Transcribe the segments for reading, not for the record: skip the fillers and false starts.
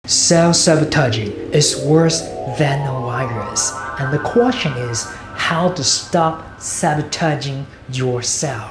Self-sabotaging is worse than a virus, and the question is how to stop sabotaging yourself.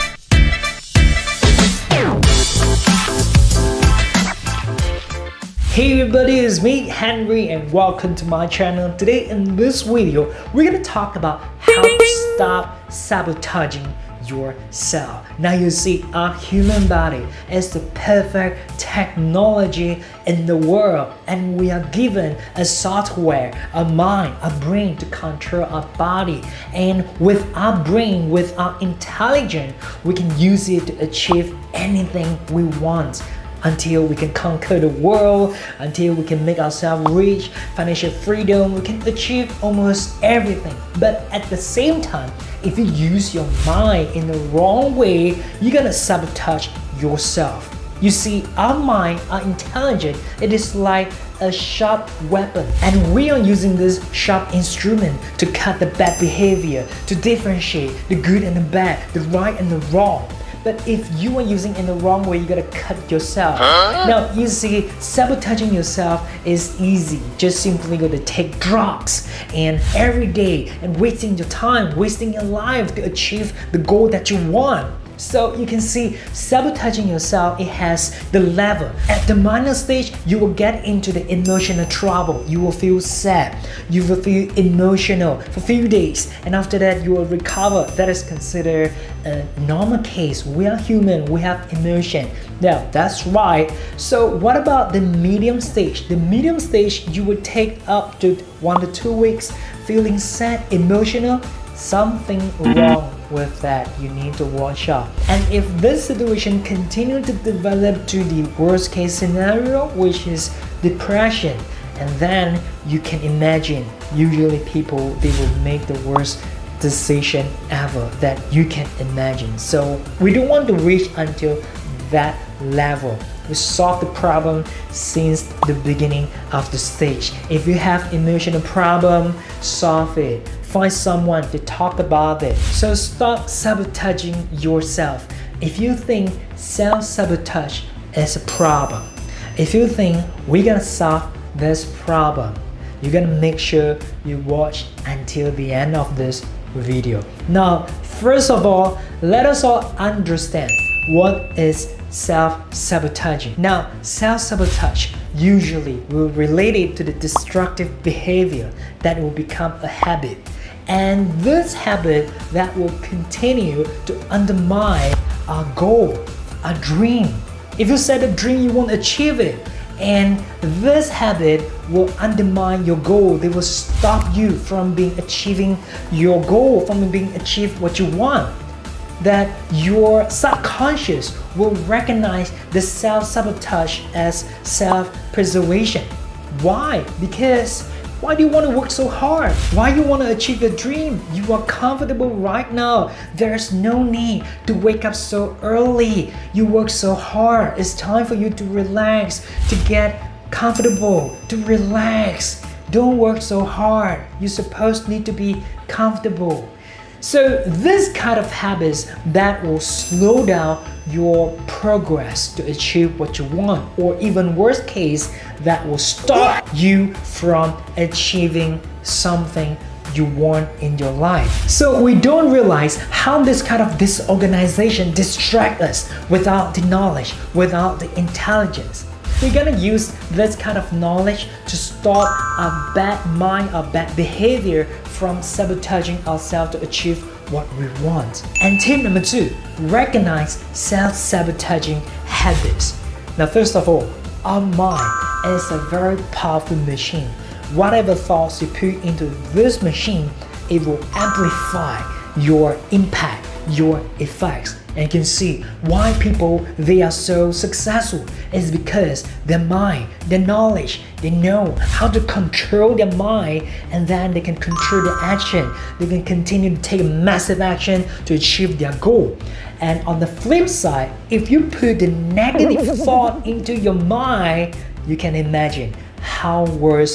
Hey everybody, it's me Henry and welcome to my channel. Today in this video, we're gonna talk about how to stop sabotaging yourself. Now you see, our human body is the perfect technology in the world, and we are given a software, a mind, a brain to control our body. And with our brain, with our intelligence, we can use it to achieve anything we want. Until we can conquer the world, until we can make ourselves rich, financial freedom, we can achieve almost everything. But at the same time, if you use your mind in the wrong way, you're gonna sabotage yourself. You see, our mind, our intelligence, it is like a sharp weapon, and we are using this sharp instrument to cut the bad behavior, to differentiate the good and the bad, the right and the wrong. But if you are using in the wrong way, you gotta cut yourself. Now you see, sabotaging yourself is easy. Just simply gotta take drugs and every day and wasting your time, wasting your life to achieve the goal that you want. So you can see, sabotaging yourself, it has the level. At the minor stage, you will get into the emotional trouble. You will feel sad. You will feel emotional for a few days. And after that, you will recover. That is considered a normal case. We are human. We have emotion. Now, that's right. So what about the medium stage? The medium stage, you will take up to 1 to 2 weeks feeling sad, emotional. Something wrong with that, you need to watch out. And if this situation continues to develop to the worst case scenario, which is depression, and then you can imagine, usually people, they will make the worst decision ever that you can imagine. So we don't want to reach until that level. We solve the problem since the beginning of the stage. If you have emotional problem, solve it. Find someone to talk about it. So stop sabotaging yourself. If you think self-sabotage is a problem, if you think we're gonna solve this problem, you're gonna make sure you watch until the end of this video. Now, first of all, let us all understand what is self-sabotaging. Now, self-sabotage usually will relate it to the destructive behavior that will become a habit. And this habit that will continue to undermine our goal, our dream. If you set a dream, you won't achieve it. And this habit will undermine your goal. They will stop you from achieving your goal, from achieve what you want. That your subconscious will recognize the self-sabotage as self-preservation. Why? Because why do you want to work so hard? Why do you want to achieve your dream? You are comfortable right now. There's no need to wake up so early. You work so hard. It's time for you to relax, to get comfortable, to relax. Don't work so hard. You're supposed to need to be comfortable. So this kind of habits that will slow down your progress to achieve what you want, or even worst case, that will stop you from achieving something you want in your life. So we don't realize how this kind of disorganization distracts us without the knowledge, without the intelligence. We're gonna use this kind of knowledge to stop our bad mind, our bad behavior from sabotaging ourselves to achieve what we want. And tip number 2, recognize self-sabotaging habits. Now, first of all, our mind is a very powerful machine. Whatever thoughts you put into this machine, it will amplify your impact, your effects. And you can see why people, they are so successful is because their mind, their knowledge, they know how to control their mind, and then they can control their action. They can continue to take massive action to achieve their goal. And on the flip side, if you put the negative thought into your mind, you can imagine how worse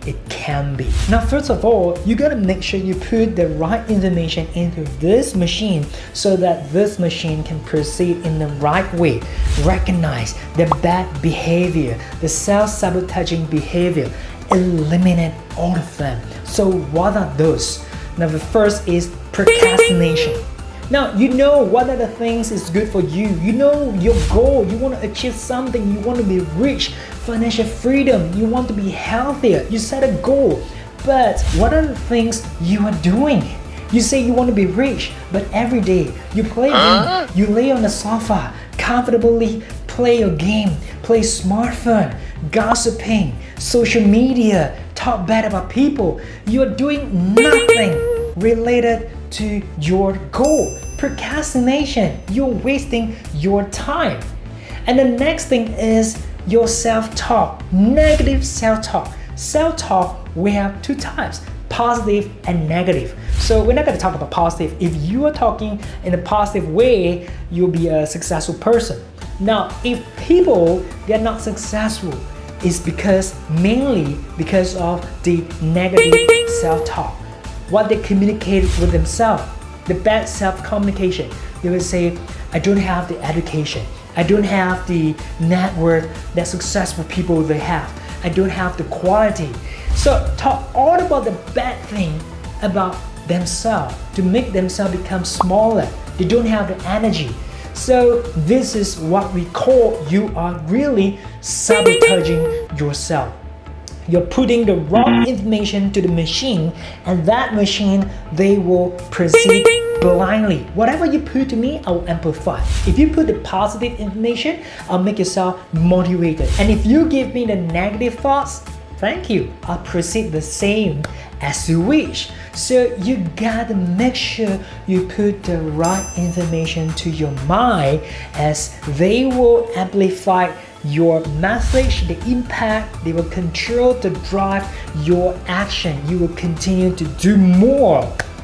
it can be. Now, first of all, you gotta make sure you put the right information into this machine so that this machine can proceed in the right way. Recognize the bad behavior, the self-sabotaging behavior, eliminate all of them. So what are those? Now, the first is procrastination. Now, you know what are the things is good for you. You know your goal. You want to achieve something. You want to be rich, financial freedom. You want to be healthier. You set a goal. But what are the things you are doing? You say you want to be rich, but every day you play a game. You lay on the sofa, comfortably play your game, play smartphone, gossiping, social media, talk bad about people. You are doing nothing related to your goal. Procrastination, you're wasting your time. And the next thing is your self-talk, negative self-talk. Self-talk, we have two types, positive and negative. So we're not going to talk about positive. If you are talking in a positive way, you'll be a successful person. Now, if people they're not successful, it's mainly because of the negative self-talk. What they communicate with themselves, the bad self-communication. They will say, I don't have the education. I don't have the network that successful people they have. I don't have the quality. So talk all about the bad thing about themselves to make themselves become smaller. They don't have the energy. So this is what we call you are really sabotaging yourself. You're putting the wrong information to the machine, and that machine, they will proceed blindly. Whatever you put to me, I will amplify. If you put the positive information, I'll make yourself motivated. And if you give me the negative thoughts, thank you. I'll proceed the same as you wish. So you gotta make sure you put the right information to your mind, as they will amplify your message, the impact. They will control to drive your action. You will continue to do more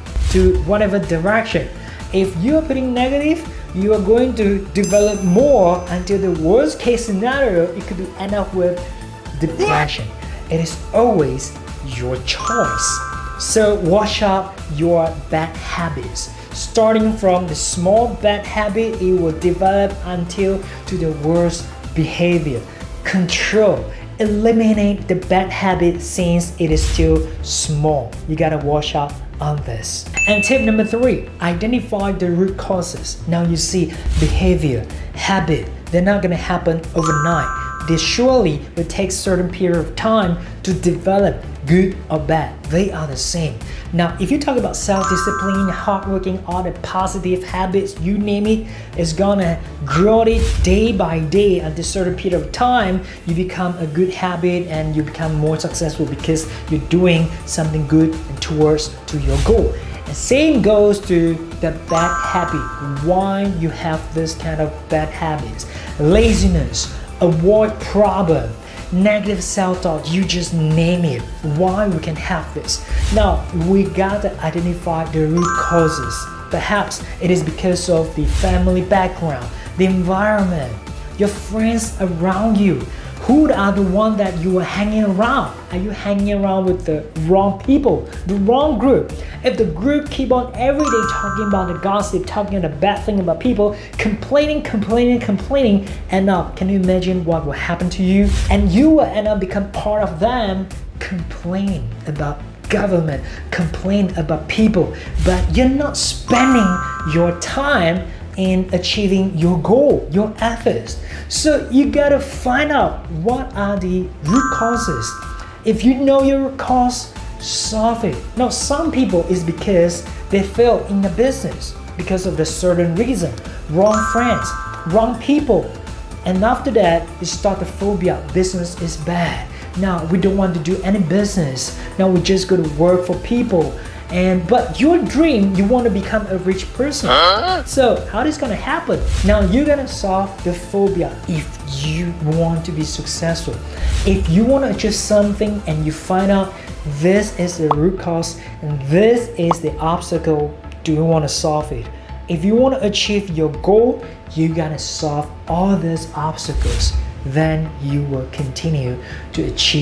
to whatever direction. If you are putting negative, you are going to develop more until the worst case scenario, it could end up with depression. It is always your choice. So watch out your bad habits. Starting from the small bad habit, it will develop until to the worst behavior. Control, eliminate the bad habit since it is still small. You gotta watch out on this. And tip number 3, identify the root causes. Now you see, behavior, habit, they're not gonna happen overnight. They surely will take certain period of time to develop, good or bad. They are the same. Now, if you talk about self-discipline, hardworking, all the positive habits, you name it, it's gonna grow it day by day. At a certain period of time, you become a good habit and you become more successful because you're doing something good towards to your goal. And same goes to the bad habit. Why you have this kind of bad habits? Laziness, avoid problem, negative self-talk, you just name it. Why we can have this? Now, we gotta identify the root causes. Perhaps it is because of the family background, the environment, your friends around you. Who are the ones that you are hanging around? Are you hanging around with the wrong people, the wrong group? If the group keep on every day talking about the gossip, talking the bad thing about people, complaining, end up, can you imagine what will happen to you? And you will end up become part of them, complaining about government, complain about people, but you're not spending your time in achieving your goal, your efforts. So you gotta find out what are the root causes. If you know your root cause, solve it. Now, some people is because they fail in the business because of the certain reason, wrong friends, wrong people, and after that they start the phobia. Business is bad. Now we don't want to do any business. Now we just go to work for people. But your dream, you want to become a rich person. So how is gonna happen? Now you're gonna solve the phobia if you want to be successful. If you want to achieve something and you find out this is the root cause and this is the obstacle, do you want to solve it? If you want to achieve your goal, you gotta solve all these obstacles. Then you will continue to achieve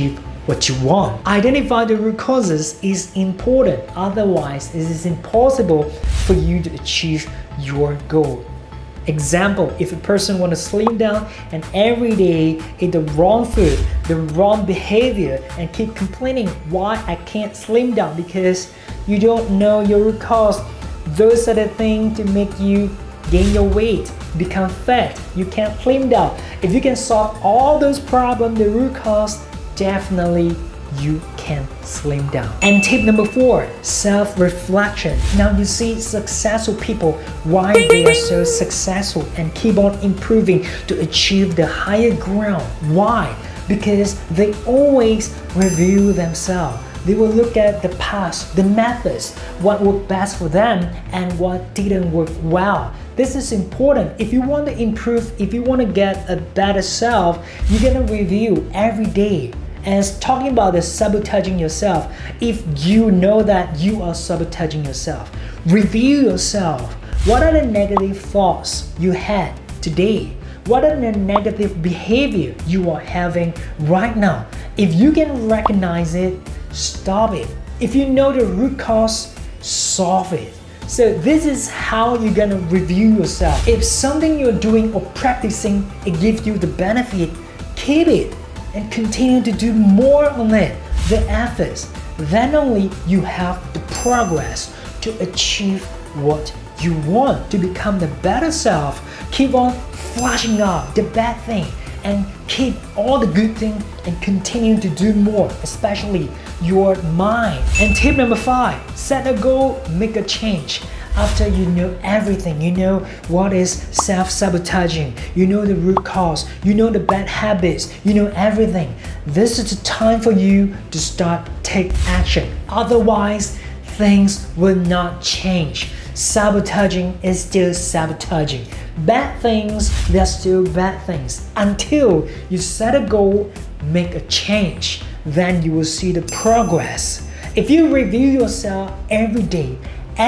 what you want. Identify the root causes is important, otherwise it is impossible for you to achieve your goal. Example, if a person wants to slim down and every day eat the wrong food, the wrong behavior, and keep complaining why I can't slim down because you don't know your root cause. Those are the things to make you gain your weight, become fat, you can't slim down. If you can solve all those problems, the root cause, definitely you can slim down. And tip number 4, self-reflection. Now you see successful people, why they are so successful and keep on improving to achieve the higher ground. Why? Because they always review themselves. They will look at the past, the methods, what worked best for them and what didn't work well. This is important. If you want to improve, if you want to get a better self, you're gonna review every day. And talking about the sabotaging yourself, if you know that you are sabotaging yourself, review yourself. What are the negative thoughts you had today? What are the negative behavior you are having right now? If you can recognize it, stop it. If you know the root cause, solve it. So this is how you're gonna review yourself. If something you're doing or practicing, it gives you the benefit, keep it and continue to do more on it, the efforts. Then only you have the progress to achieve what you want, to become the better self. Keep on flushing out the bad thing and keep all the good things and continue to do more, especially your mind. And tip number 5, set a goal, make a change. After you know everything, you know what is self-sabotaging, you know the root cause, you know the bad habits, you know everything. This is the time for you to start take action. Otherwise, things will not change. Sabotaging is still sabotaging. Bad things, they're still bad things. Until you set a goal, make a change, then you will see the progress. If you review yourself every day,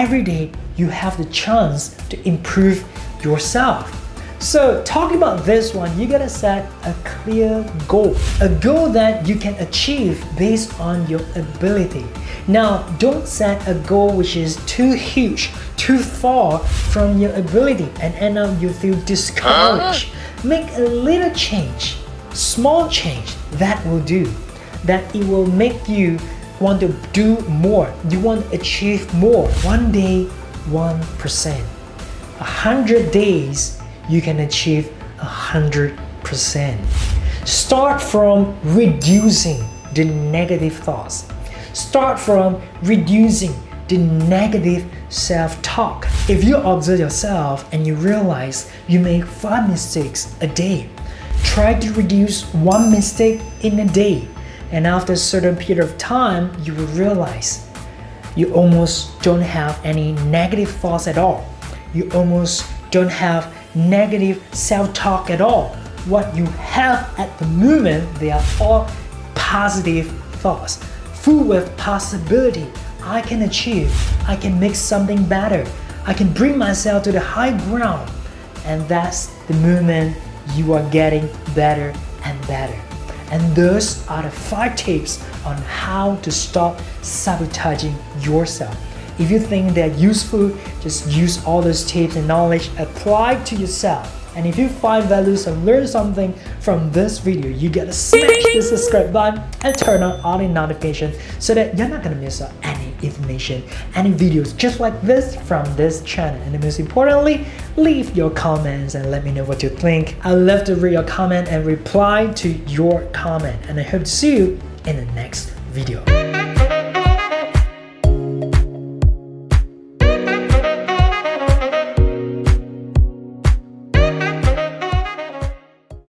you have the chance to improve yourself. So talking about this one, you gotta set a clear goal. A goal that you can achieve based on your ability. Now, don't set a goal which is too huge, too far from your ability and end up you feel discouraged. Make a little change, small change, that will do. That it will make you want to do more. You want to achieve more. One day, 1%. 100 days, you can achieve 100%. Start from reducing the negative thoughts. Start from reducing the negative self-talk. If you observe yourself and you realize you make 5 mistakes a day, try to reduce 1 mistake in a day. And after a certain period of time, you will realize you almost don't have any negative thoughts at all. You almost don't have negative self-talk at all. What you have at the moment, they are all positive thoughts, full with possibility. I can achieve, I can make something better, I can bring myself to the high ground. And that's the moment you are getting better and better. And those are the 5 tips on how to stop sabotaging yourself. If you think they're useful, just use all those tips and knowledge, apply to yourself. And if you find values and learn something from this video, you gotta smash the subscribe button and turn on all the notifications so that you're not gonna miss out any information, any videos just like this from this channel. And most importantly, leave your comments and let me know what you think. I love to read your comment and reply to your comment. And I hope to see you in the next video.